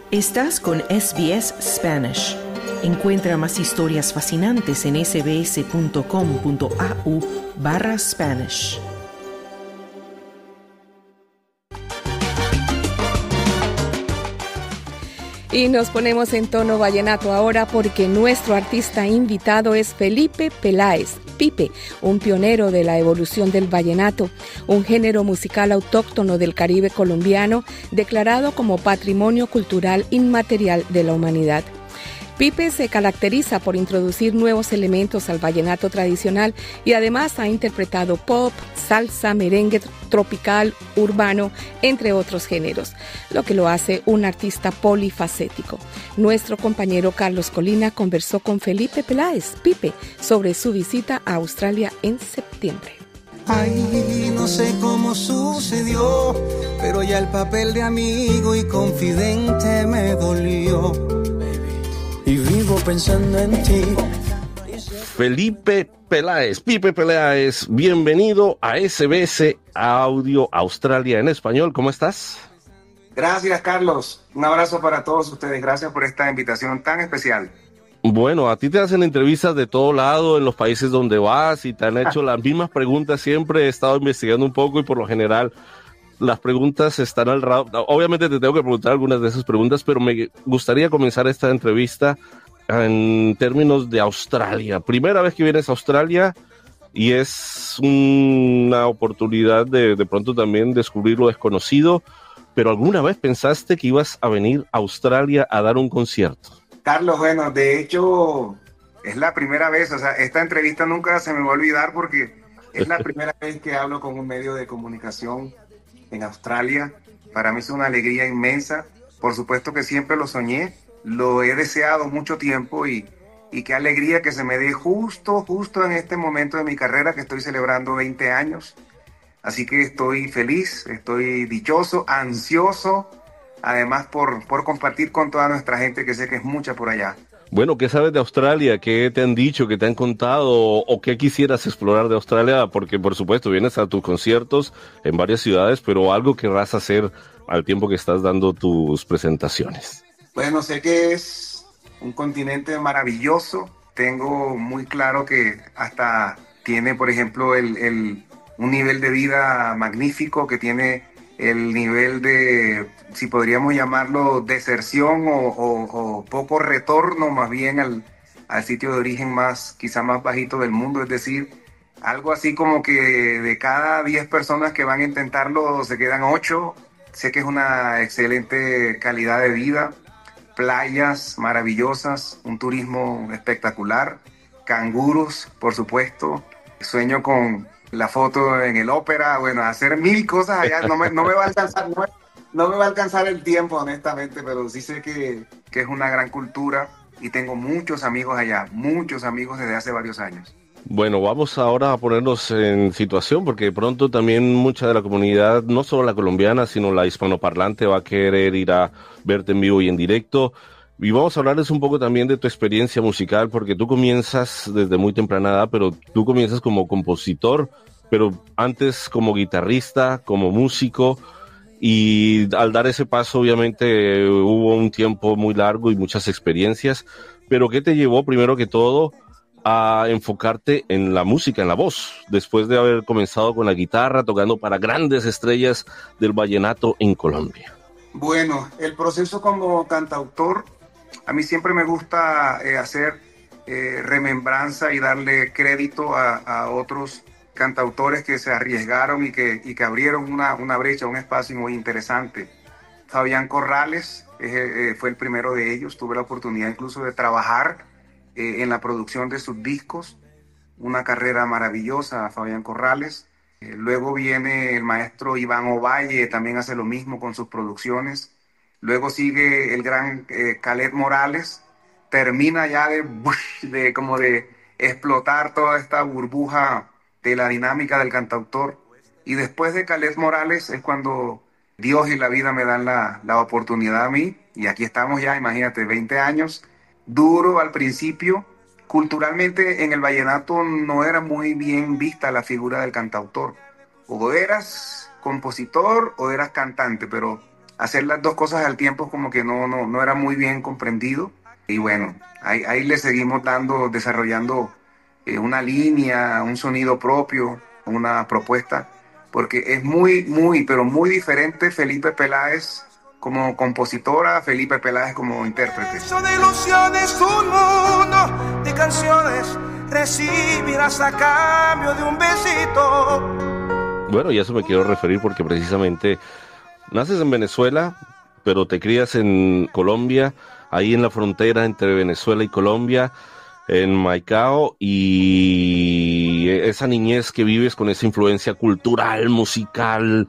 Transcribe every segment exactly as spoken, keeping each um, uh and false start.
Estás con S B S Spanish. Encuentra más historias fascinantes en sbs.com.au barra Spanish. Y nos ponemos en tono vallenato ahora porque nuestro artista invitado es Felipe Peláez, Pipe, un pionero de la evolución del vallenato, un género musical autóctono del Caribe colombiano declarado como Patrimonio Cultural Inmaterial de la Humanidad. Pipe se caracteriza por introducir nuevos elementos al vallenato tradicional y además ha interpretado pop, salsa, merengue tropical, urbano, entre otros géneros, lo que lo hace un artista polifacético. Nuestro compañero Carlos Colina conversó con Felipe Peláez, Pipe, sobre su visita a Australia en septiembre. Ay, no sé cómo sucedió, pero ya el papel de amigo y confidente me dolió. Y vivo pensando en ti. Felipe Peláez, Pipe Peláez, bienvenido a S B S Audio Australia en español. ¿Cómo estás? Gracias, Carlos. Un abrazo para todos ustedes. Gracias por esta invitación tan especial. Bueno, a ti te hacen entrevistas de todo lado en los países donde vas y te han hecho las mismas preguntas. Siempre he estado investigando un poco y por lo general las preguntas están al lado. Obviamente te tengo que preguntar algunas de esas preguntas, pero me gustaría comenzar esta entrevista en términos de Australia. Primera vez que vienes a Australia y es una oportunidad de de pronto también descubrir lo desconocido, pero ¿alguna vez pensaste que ibas a venir a Australia a dar un concierto? Carlos, bueno, de hecho es la primera vez, o sea, esta entrevista nunca se me va a olvidar porque es la primera vez que hablo con un medio de comunicación en Australia. Para mí es una alegría inmensa. Por supuesto que siempre lo soñé, lo he deseado mucho tiempo y, y qué alegría que se me dé justo, justo en este momento de mi carrera que estoy celebrando veinte años. Así que estoy feliz, estoy dichoso, ansioso, además por, por compartir con toda nuestra gente que sé que es mucha por allá. Bueno, ¿qué sabes de Australia? ¿Qué te han dicho? ¿Qué te han contado? ¿O qué quisieras explorar de Australia? Porque, por supuesto, vienes a tus conciertos en varias ciudades, pero algo querrás hacer al tiempo que estás dando tus presentaciones. Bueno, sé que es un continente maravilloso. Tengo muy claro que hasta tiene, por ejemplo, el, el, un nivel de vida magnífico, que tiene el nivel de, si podríamos llamarlo, deserción o, o, o poco retorno más bien al, al sitio de origen más, quizá más bajito del mundo. Es decir, algo así como que de cada diez personas que van a intentarlo se quedan ocho. Sé que es una excelente calidad de vida, playas maravillosas, un turismo espectacular, canguros, por supuesto. Sueño con la foto en el ópera, bueno, hacer mil cosas allá. No me, no me va a alcanzar, no, me, no me va a alcanzar el tiempo, honestamente, pero sí sé que, que es una gran cultura y tengo muchos amigos allá, muchos amigos desde hace varios años. Bueno, vamos ahora a ponernos en situación porque de pronto también mucha de la comunidad, no solo la colombiana, sino la hispanoparlante va a querer ir a verte en vivo y en directo. Y vamos a hablarles un poco también de tu experiencia musical, porque tú comienzas desde muy temprana edad, pero tú comienzas como compositor, pero antes como guitarrista, como músico, y al dar ese paso obviamente hubo un tiempo muy largo y muchas experiencias, pero ¿qué te llevó primero que todo a enfocarte en la música, en la voz, después de haber comenzado con la guitarra, tocando para grandes estrellas del vallenato en Colombia? Bueno, el proceso como cantautor, a mí siempre me gusta eh, hacer eh, remembranza y darle crédito a, a otros cantautores que se arriesgaron y que, y que abrieron una, una brecha, un espacio muy interesante. Fabián Corrales eh, eh, fue el primero de ellos. Tuve la oportunidad incluso de trabajar eh, en la producción de sus discos. Una carrera maravillosa, Fabián Corrales. Eh, luego viene el maestro Iván Ovalle, también hace lo mismo con sus producciones. Luego sigue el gran eh, Caled Morales. Termina ya de, de como de explotar toda esta burbuja de la dinámica del cantautor. Y después de Caled Morales es cuando Dios y la vida me dan la, la oportunidad a mí. Y aquí estamos ya, imagínate, veinte años. Duro al principio. Culturalmente en el vallenato no era muy bien vista la figura del cantautor. O eras compositor o eras cantante, pero hacer las dos cosas al tiempo como que no, no, no era muy bien comprendido. Y bueno, ahí, ahí le seguimos dando, desarrollando eh, una línea, un sonido propio, una propuesta, porque es muy, muy, pero muy diferente Felipe Peláez como compositora, Felipe Peláez como intérprete. Eso de ilusiones, un mundo de canciones recibirás a cambio de un besito. Bueno, y a eso me quiero referir porque precisamente naces en Venezuela, pero te crías en Colombia, ahí en la frontera entre Venezuela y Colombia, en Maicao, y esa niñez que vives con esa influencia cultural, musical,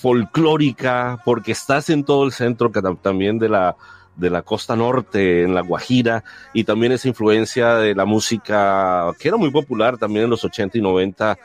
folclórica, porque estás en todo el centro también de la, de la costa norte, en La Guajira, y también esa influencia de la música que era muy popular también en los ochenta y noventa,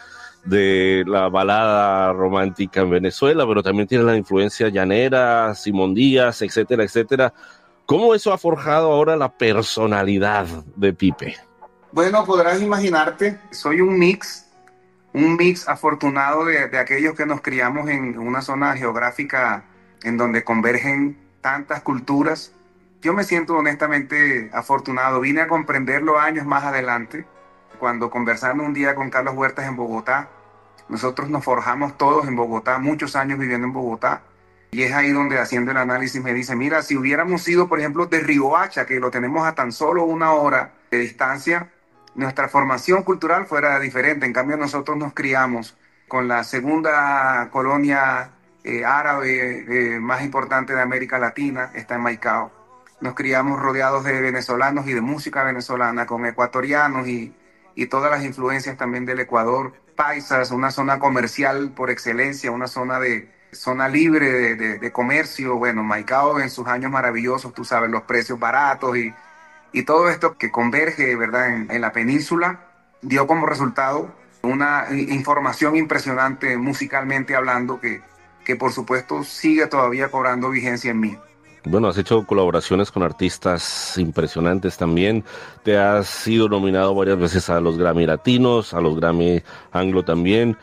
de la balada romántica en Venezuela, pero también tiene la influencia llanera, Simón Díaz, etcétera, etcétera. ¿Cómo eso ha forjado ahora la personalidad de Pipe? Bueno, podrás imaginarte, soy un mix, un mix afortunado de, de aquellos que nos criamos en una zona geográfica en donde convergen tantas culturas. Yo me siento honestamente afortunado, vine a comprenderlo años más adelante, cuando conversando un día con Carlos Huertas en Bogotá. Nosotros nos forjamos todos en Bogotá, muchos años viviendo en Bogotá, y es ahí donde haciendo el análisis me dice, mira, si hubiéramos sido, por ejemplo, de Riohacha, que lo tenemos a tan solo una hora de distancia, nuestra formación cultural fuera diferente. En cambio, nosotros nos criamos con la segunda colonia eh, árabe eh, más importante de América Latina, está en Maicao. Nos criamos rodeados de venezolanos y de música venezolana, con ecuatorianos y y todas las influencias también del Ecuador, paisas, una zona comercial por excelencia, una zona de zona libre de, de, de comercio. Bueno, Maicao en sus años maravillosos, tú sabes, los precios baratos y, y todo esto que converge, ¿verdad?, en, en la península, dio como resultado una información impresionante musicalmente hablando que, que por supuesto sigue todavía cobrando vigencia en mí. Bueno, has hecho colaboraciones con artistas impresionantes también. Te has sido nominado varias veces a los Grammy Latinos, a los Grammy Anglo también.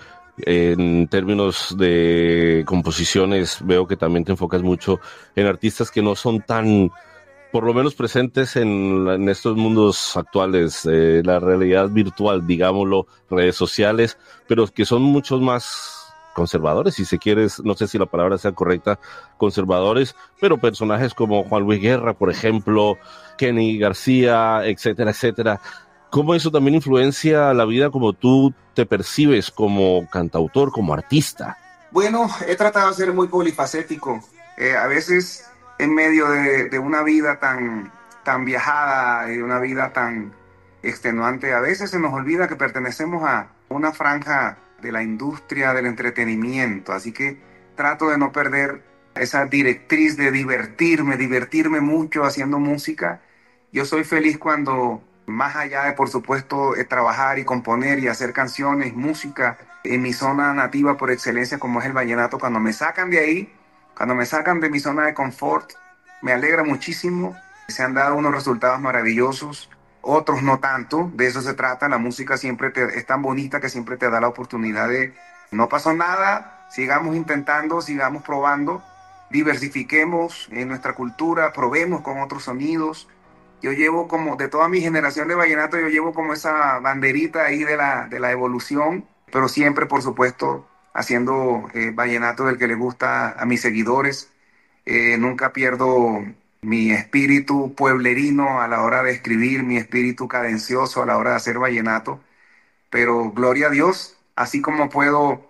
En términos de composiciones, veo que también te enfocas mucho en artistas que no son tan, por lo menos presentes en, en estos mundos actuales, eh, la realidad virtual, digámoslo, redes sociales, pero que son muchos más conservadores, si se quiere, no sé si la palabra sea correcta, conservadores, pero personajes como Juan Luis Guerra, por ejemplo, Kenny García, etcétera, etcétera. ¿Cómo eso también influencia la vida como tú te percibes como cantautor, como artista? Bueno, he tratado de ser muy polifacético. Eh, a veces, en medio de, de una vida tan, tan viajada y de una vida tan extenuante, a veces se nos olvida que pertenecemos a una franja de la industria del entretenimiento, así que trato de no perder esa directriz de divertirme, divertirme mucho haciendo música. Yo soy feliz cuando, más allá de, por supuesto, trabajar y componer y hacer canciones, música, en mi zona nativa por excelencia como es el vallenato, cuando me sacan de ahí, cuando me sacan de mi zona de confort, me alegra muchísimo. Se han dado unos resultados maravillosos, otros no tanto. De eso se trata. La música siempre te, es tan bonita que siempre te da la oportunidad de no pasó nada, sigamos intentando, sigamos probando, diversifiquemos en nuestra cultura, probemos con otros sonidos. Yo llevo como, de toda mi generación de vallenato, yo llevo como esa banderita ahí de la, de la evolución, pero siempre, por supuesto, haciendo eh, vallenato del que le gusta a mis seguidores. Eh, nunca pierdo mi espíritu pueblerino a la hora de escribir, mi espíritu cadencioso a la hora de hacer vallenato, pero gloria a Dios, así como puedo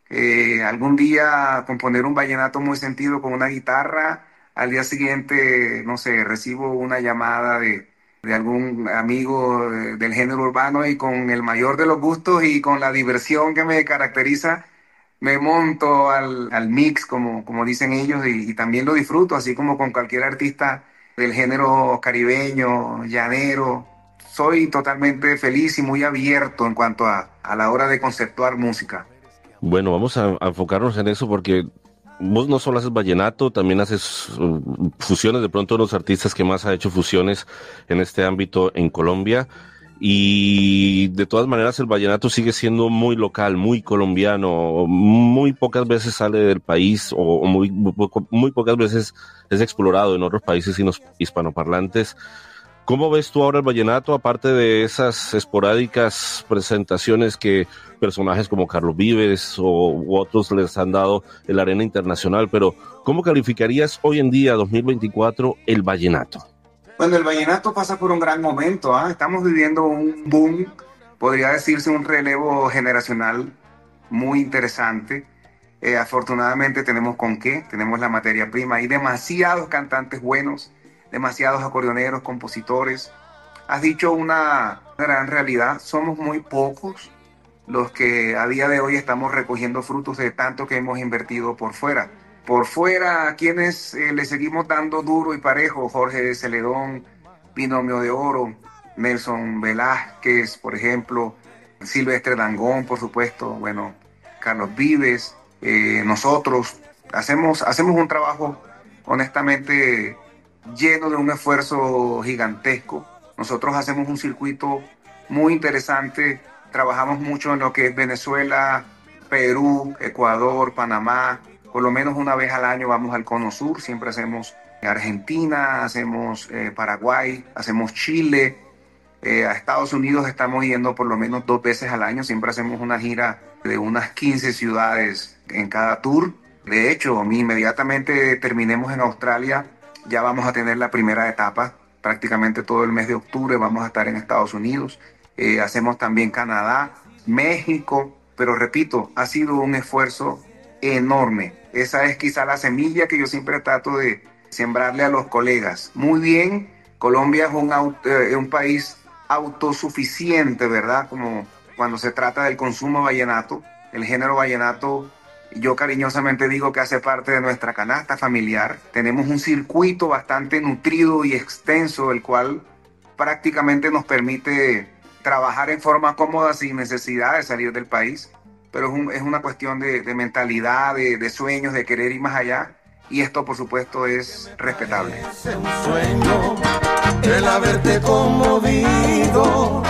eh, algún día componer un vallenato muy sentido con una guitarra, al día siguiente, no sé, recibo una llamada de, de algún amigo de, del género urbano y con el mayor de los gustos y con la diversión que me caracteriza, me monto al, al mix, como, como dicen ellos, y, y también lo disfruto, así como con cualquier artista del género caribeño, llanero. Soy totalmente feliz y muy abierto en cuanto a, a la hora de conceptuar música. Bueno, vamos a, a enfocarnos en eso porque vos no solo haces vallenato, también haces uh, fusiones, de pronto los artistas que más ha hecho fusiones en este ámbito en Colombia. y de todas maneras el vallenato sigue siendo muy local, muy colombiano, muy pocas veces sale del país o muy, muy, muy pocas veces es explorado en otros países hispanoparlantes. ¿Cómo ves tú ahora el vallenato, aparte de esas esporádicas presentaciones que personajes como Carlos Vives o u otros les han dado en la arena internacional? Pero ¿cómo calificarías hoy en día, dos mil veinticuatro, el vallenato? Bueno, el vallenato pasa por un gran momento, ¿eh? Estamos viviendo un boom, podría decirse un relevo generacional muy interesante. Eh, afortunadamente tenemos con qué, tenemos la materia prima, hay demasiados cantantes buenos, demasiados acordeoneros, compositores. Has dicho una gran realidad, somos muy pocos los que a día de hoy estamos recogiendo frutos de tanto que hemos invertido por fuera. Por fuera, a quienes eh, le seguimos dando duro y parejo: Jorge Celedón, Binomio de Oro, Nelson Velázquez, por ejemplo, Silvestre Dangond, por supuesto, bueno, Carlos Vives, eh, nosotros hacemos, hacemos un trabajo honestamente lleno de un esfuerzo gigantesco. Nosotros hacemos un circuito muy interesante, trabajamos mucho en lo que es Venezuela, Perú, Ecuador, Panamá. Por lo menos una vez al año vamos al Cono Sur, siempre hacemos Argentina, hacemos eh, Paraguay, hacemos Chile. Eh, a Estados Unidos estamos yendo por lo menos dos veces al año, siempre hacemos una gira de unas quince ciudades en cada tour. De hecho, inmediatamente terminemos en Australia, ya vamos a tener la primera etapa, prácticamente todo el mes de octubre vamos a estar en Estados Unidos. Eh, hacemos también Canadá, México, pero repito, ha sido un esfuerzo enorme. Esa es quizá la semilla que yo siempre trato de sembrarle a los colegas. Muy bien, Colombia es un, auto, eh, un país autosuficiente, ¿verdad? Como cuando se trata del consumo vallenato. El género vallenato, yo cariñosamente digo que hace parte de nuestra canasta familiar. Tenemos un circuito bastante nutrido y extenso, el cual prácticamente nos permite trabajar en forma cómoda sin necesidad de salir del país. Pero es, un, es una cuestión de, de mentalidad, de, de sueños, de querer ir más allá, y esto por supuesto es respetable. Es un sueño el haberte conmovido,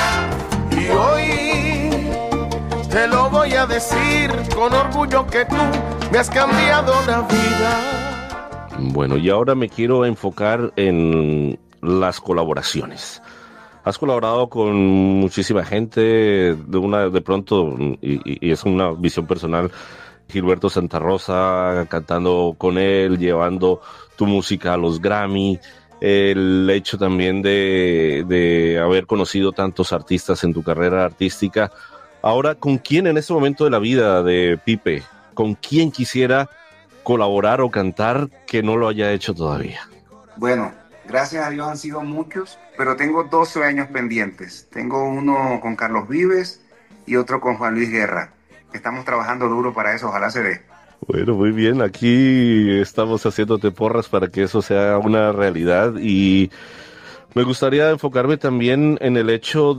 y hoy te lo voy a decir con orgullo que tú me has cambiado la vida. Bueno, y ahora me quiero enfocar en las colaboraciones. Has colaborado con muchísima gente, de una de pronto, y, y es una visión personal, Gilberto Santa Rosa, cantando con él, llevando tu música a los Grammy, el hecho también de, de haber conocido tantos artistas en tu carrera artística. Ahora, ¿con quién en este momento de la vida de Pipe, con quién quisiera colaborar o cantar que no lo haya hecho todavía? Bueno, gracias a Dios han sido muchos, pero tengo dos sueños pendientes. Tengo uno con Carlos Vives y otro con Juan Luis Guerra. Estamos trabajando duro para eso, ojalá se dé. Bueno, muy bien, aquí estamos haciéndote porras para que eso sea una realidad, y me gustaría enfocarme también en el hecho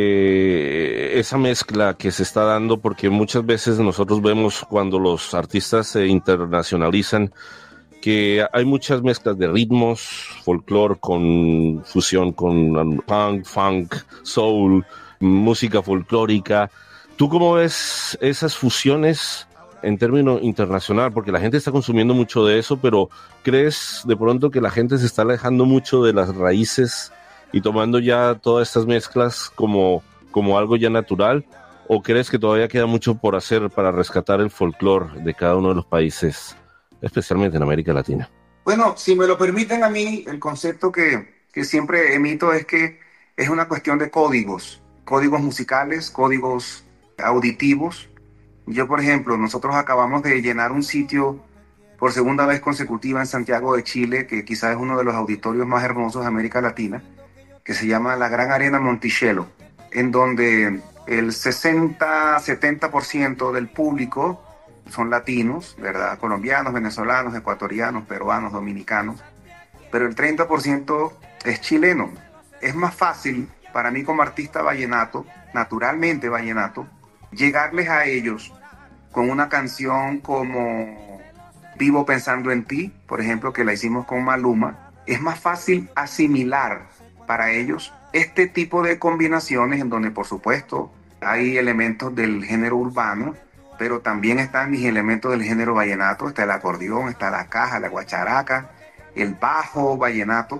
de esa mezcla que se está dando, porque muchas veces nosotros vemos cuando los artistas se internacionalizan que hay muchas mezclas de ritmos, folclore con fusión con punk, funk, soul, música folclórica. ¿Tú cómo ves esas fusiones en términos internacional? Porque la gente está consumiendo mucho de eso, pero ¿crees de pronto que la gente se está alejando mucho de las raíces y tomando ya todas estas mezclas como, como algo ya natural? ¿O crees que todavía queda mucho por hacer para rescatar el folclore de cada uno de los países, especialmente en América Latina? Bueno, si me lo permiten a mí, el concepto que, que siempre emito es que es una cuestión de códigos, códigos musicales, códigos auditivos. Yo, por ejemplo, nosotros acabamos de llenar un sitio por segunda vez consecutiva en Santiago de Chile, que quizás es uno de los auditorios más hermosos de América Latina, que se llama la Gran Arena Monticello, en donde el sesenta a setenta por ciento del público son latinos, ¿verdad? Colombianos, venezolanos, ecuatorianos, peruanos, dominicanos, pero el treinta por ciento es chileno. Es más fácil para mí como artista vallenato, naturalmente vallenato, llegarles a ellos con una canción como Vivo Pensando en Ti, por ejemplo, que la hicimos con Maluma. Es más fácil asimilar para ellos este tipo de combinaciones en donde por supuesto hay elementos del género urbano, pero también están mis elementos del género vallenato, está el acordeón, está la caja, la guacharaca, el bajo vallenato,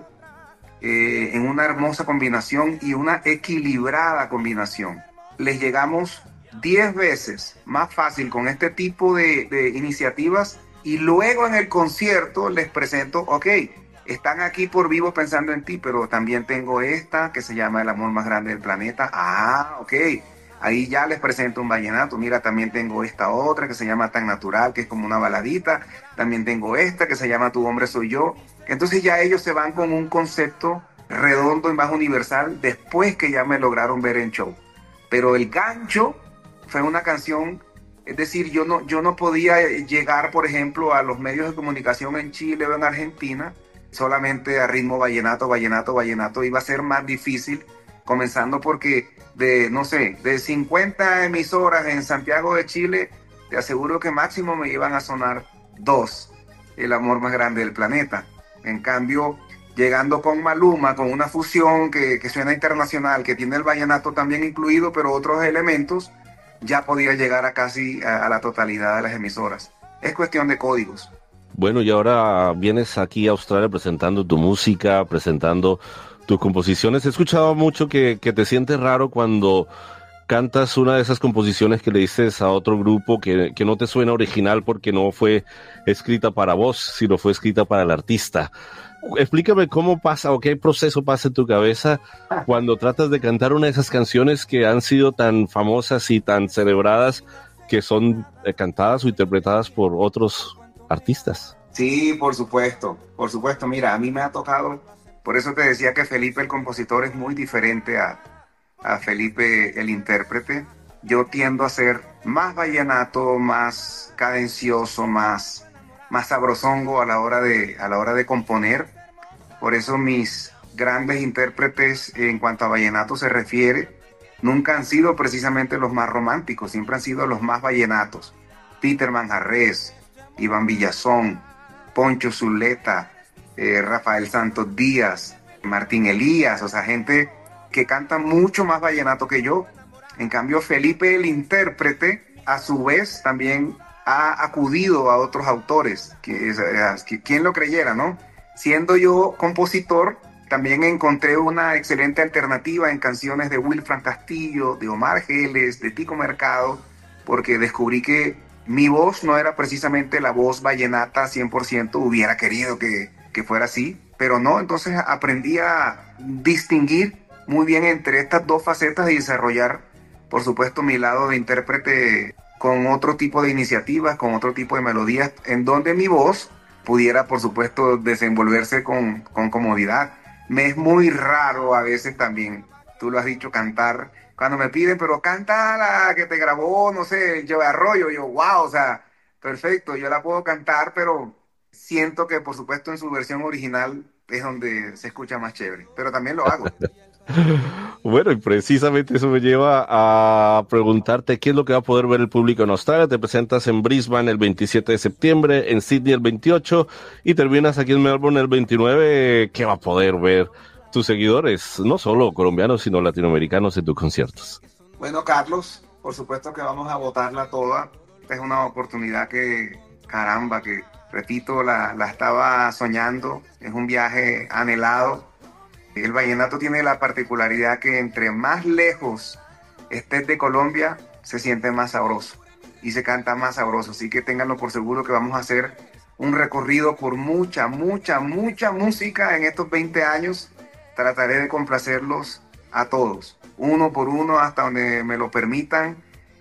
eh, en una hermosa combinación y una equilibrada combinación. Les llegamos diez veces más fácil con este tipo de, de iniciativas y luego en el concierto les presento, ok, están aquí por vivo pensando en ti, pero también tengo esta que se llama El amor más grande del planeta. Ah, ok. Ahí ya les presento un vallenato. Mira, también tengo esta otra que se llama Tan Natural, que es como una baladita. También tengo esta que se llama Tu hombre soy yo. Entonces ya ellos se van con un concepto redondo y más universal después que ya me lograron ver en show. Pero el gancho fue una canción, es decir, yo no, yo no podía llegar, por ejemplo, a los medios de comunicación en Chile o en Argentina solamente a ritmo vallenato, vallenato, vallenato. Iba a ser más difícil, comenzando porque de, no sé, de cincuenta emisoras en Santiago de Chile, te aseguro que máximo me iban a sonar dos, El amor más grande del planeta. En cambio, llegando con Maluma, con una fusión que, que suena internacional, que tiene el vallenato también incluido, pero otros elementos, ya podía llegar a casi a, a la totalidad de las emisoras. Es cuestión de códigos. Bueno, y ahora vienes aquí a Australia presentando tu música, presentando tus composiciones. He escuchado mucho que, que te sientes raro cuando cantas una de esas composiciones que le dices a otro grupo que, que no te suena original porque no fue escrita para vos, sino fue escrita para el artista. Explícame cómo pasa o qué proceso pasa en tu cabeza cuando tratas de cantar una de esas canciones que han sido tan famosas y tan celebradas que son eh, cantadas o interpretadas por otros artistas. Sí, por supuesto, por supuesto. Mira, a mí me ha tocado, por eso te decía que Felipe el compositor es muy diferente a, a Felipe el intérprete. Yo tiendo a ser más vallenato, más cadencioso, más, más sabrosongo a la hora de, a la hora de componer. Por eso mis grandes intérpretes en cuanto a vallenato se refiere, nunca han sido precisamente los más románticos, siempre han sido los más vallenatos. Peter Manjarrés, Iván Villazón, Poncho Zuleta, eh, Rafael Santos Díaz, Martín Elías, o sea, gente que canta mucho más vallenato que yo. En cambio, Felipe el intérprete, a su vez, también ha acudido a otros autores, que, que quien lo creyera, ¿no? Siendo yo compositor, también encontré una excelente alternativa en canciones de Wilfran Castillo, de Omar Geles, de Tico Mercado, porque descubrí que mi voz no era precisamente la voz vallenata cien por ciento, hubiera querido que, que fuera así, pero no, entonces aprendí a distinguir muy bien entre estas dos facetas y desarrollar, por supuesto, mi lado de intérprete con otro tipo de iniciativas, con otro tipo de melodías, en donde mi voz pudiera, por supuesto, desenvolverse con, con comodidad. Me es muy raro a veces también, tú lo has dicho, cantar. Cuando me piden, pero canta la que te grabó, no sé, Joe Arroyo, yo, wow, o sea, perfecto, yo la puedo cantar, pero siento que, por supuesto, en su versión original es donde se escucha más chévere, pero también lo hago. Bueno, y precisamente eso me lleva a preguntarte qué es lo que va a poder ver el público en Australia. Te presentas en Brisbane el veintisiete de septiembre, en Sydney el veintiocho y terminas aquí en Melbourne el veintinueve. ¿Qué va a poder ver tus seguidores, no solo colombianos, sino latinoamericanos, en tus conciertos? Bueno, Carlos, por supuesto que vamos a botarla toda. Esta es una oportunidad que, caramba, que, repito, la, la estaba soñando. Es un viaje anhelado. El vallenato tiene la particularidad que entre más lejos estés de Colombia, se siente más sabroso y se canta más sabroso. Así que ténganlo por seguro que vamos a hacer un recorrido por mucha, mucha, mucha música en estos veinte años. Trataré de complacerlos a todos, uno por uno, hasta donde me lo permitan.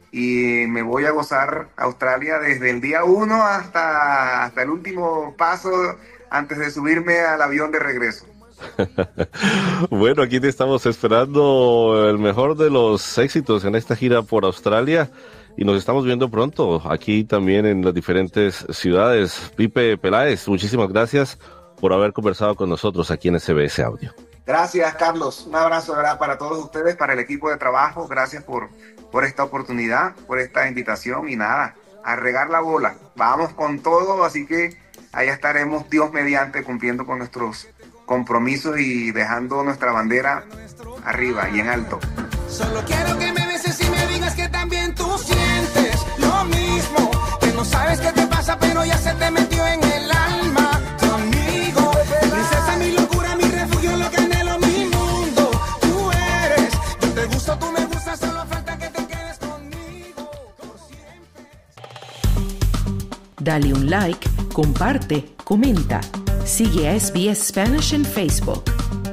Y me voy a gozar Australia desde el día uno hasta, hasta el último paso antes de subirme al avión de regreso. Bueno, aquí te estamos esperando el mejor de los éxitos en esta gira por Australia y nos estamos viendo pronto aquí también en las diferentes ciudades. Pipe Peláez, muchísimas gracias por haber conversado con nosotros aquí en S B S Audio. Gracias, Carlos. Un abrazo, ¿verdad?, para todos ustedes, para el equipo de trabajo. Gracias por, por esta oportunidad, por esta invitación y nada, a regar la bola. Vamos con todo, así que allá estaremos, Dios mediante, cumpliendo con nuestros compromisos y dejando nuestra bandera arriba y en alto. Solo quiero que me beses y me digas que también tú sientes lo mismo, que no sabes qué te pasa pero ya se te metió en el alma. Conmigo, princesa, mi locura, mi refugio, lo que anhelo, mi mundo. Tú eres, yo te gusto, tú me gustas, solo falta que te quedes conmigo por siempre. Dale un like, comparte, comenta. Sigue a S B S Spanish en Facebook.